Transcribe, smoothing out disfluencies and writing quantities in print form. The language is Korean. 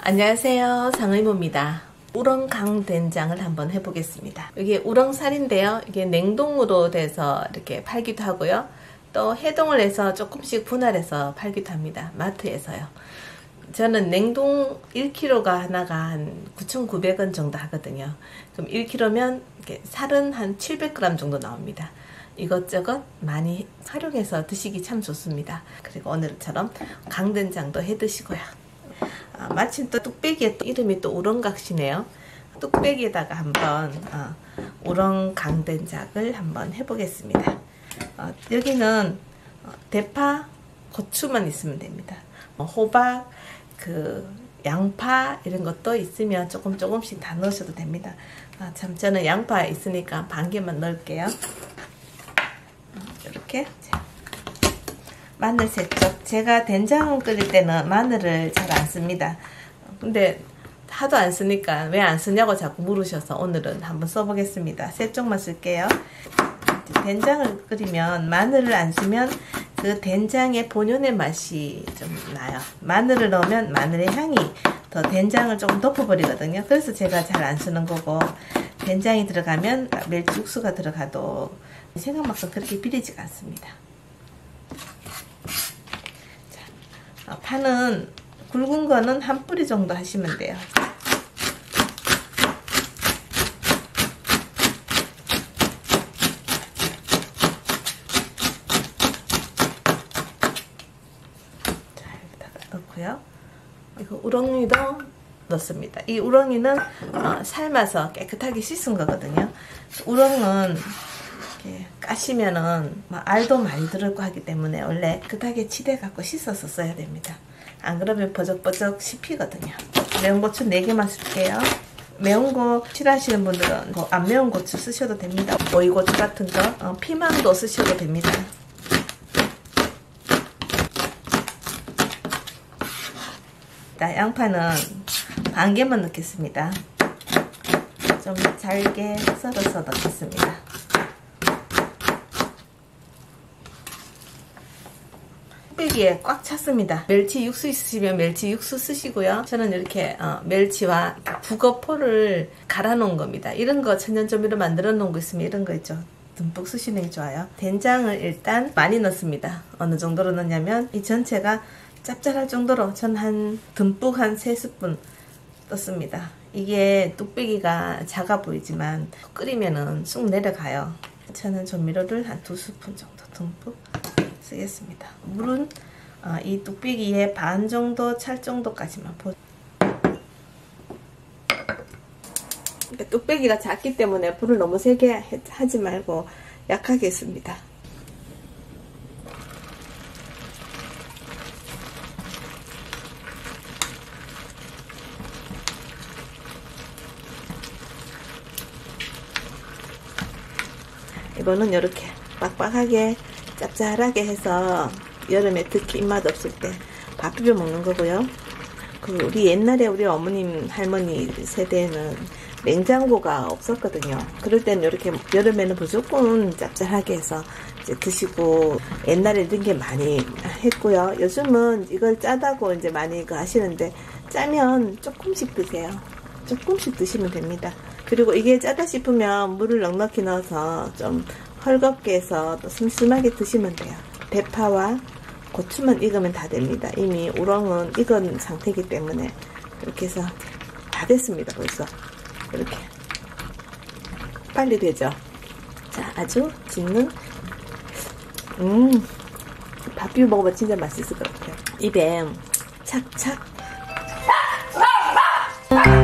안녕하세요, 상의모입니다. 우렁강된장을 한번 해보겠습니다. 이게 우렁살인데요. 이게 냉동으로 돼서 이렇게 팔기도 하고요. 또 해동을 해서 조금씩 분할해서 팔기도 합니다. 마트에서요. 저는 냉동 1kg가 하나가 한 9,900원 정도 하거든요. 그럼 1kg면 이렇게 살은 한 700g 정도 나옵니다. 이것저것 많이 활용해서 드시기 참 좋습니다. 그리고 오늘처럼 강된장도 해 드시고요. 마침 또 뚝배기에 또 이름이 또 우렁각시네요. 뚝배기에다가 한번 우렁 강된장을 한번 해보겠습니다. 여기는 대파, 고추만 있으면 됩니다. 호박, 양파 이런 것도 있으면 조금씩 다 넣으셔도 됩니다. 참 저는 양파 있으니까 반 개만 넣을게요. 이렇게. 마늘 3쪽. 제가 된장 끓일 때는 마늘을 잘 안 씁니다. 근데 하도 안 쓰니까 왜 안 쓰냐고 자꾸 물으셔서 오늘은 한번 써보겠습니다. 3쪽만 쓸게요. 된장을 끓이면 마늘을 안 쓰면 그 된장의 본연의 맛이 좀 나요. 마늘을 넣으면 마늘의 향이 더 된장을 조금 덮어버리거든요. 그래서 제가 잘 안 쓰는 거고, 된장이 들어가면 멸치 육수가 들어가도 생각만큼 그렇게 비리지가 않습니다. 파는 굵은 거는 한 뿌리 정도 하시면 돼요. 자, 여기다가 넣고요. 이거 우렁이도 넣습니다. 이 우렁이는 삶아서 깨끗하게 씻은 거거든요. 우렁은 이렇게 까시면은 알도 많이 들어있고 하기 때문에 원래 깨끗하게 치대 갖고 씻어서 써야 됩니다. 안 그러면 버적버적 씹히거든요. 매운 고추 4개만 쓸게요. 매운 거 싫어하시는 분들은 안 매운 고추 쓰셔도 됩니다. 오이고추 같은 거, 피망도 쓰셔도 됩니다. 양파는 반 개만 넣겠습니다. 좀 잘게 썰어서 넣겠습니다. 뚝배기에 꽉 찼습니다. 멸치 육수 있으시면 멸치 육수 쓰시고요. 저는 이렇게 멸치와 북어포를 갈아 놓은 겁니다. 이런 거 천연조미료 만들어 놓은 거 있으면 이런 거 있죠. 듬뿍 쓰시는 게 좋아요. 된장을 일단 많이 넣습니다. 어느 정도로 넣냐면 이 전체가 짭짤할 정도로 전 듬뿍 한 3스푼 넣습니다. 이게 뚝배기가 작아 보이지만 끓이면은 쑥 내려가요. 저는 조미료를 한 2스푼 정도 듬뿍 쓰겠습니다. 물은 이 뚝배기에 반 정도 찰 정도까지만 뚝배기가 작기 때문에 불을 너무 세게 하지 말고 약하게 했습니다. 이거는 이렇게 빡빡하게 짭짤하게 해서 여름에 특히 입맛 없을 때 밥 비벼 먹는 거고요. 우리 옛날에 우리 어머님 할머니 세대에는 냉장고가 없었거든요. 그럴 때는 이렇게 여름에는 무조건 짭짤하게 해서 이제 드시고, 옛날에 이런 게 많이 했고요. 요즘은 이걸 짜다고 이제 많이 하시는데, 짜면 조금씩 드세요. 조금씩 드시면 됩니다. 그리고 이게 짜다 싶으면 물을 넉넉히 넣어서 좀 헐겁게 해서 또 슴슴하게 드시면 돼요. 대파와 고추만 익으면 다 됩니다. 이미 우렁은 익은 상태이기 때문에 이렇게 해서 다 됐습니다. 벌써 이렇게 빨리 되죠. 자, 아주 짙는 밥 비벼 먹으면 진짜 맛있을 것 같아요. 입에 착착